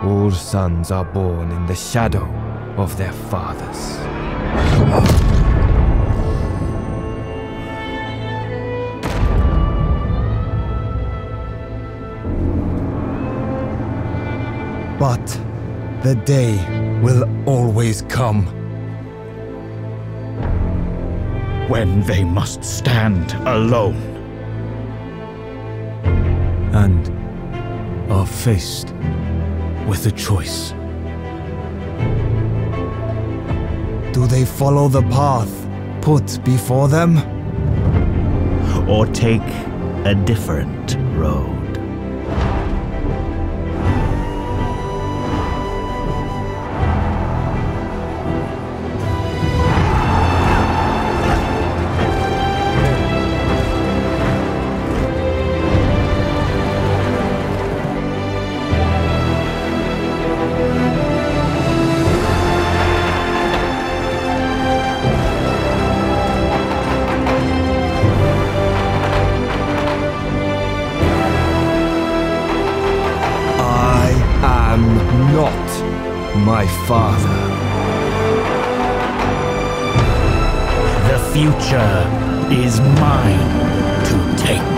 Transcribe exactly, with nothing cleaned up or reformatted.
All sons are born in the shadow of their fathers. But the day will always come when they must stand alone and are faced with a choice. Do they follow the path put before them? Or take a different road? My father. The future is mine to take.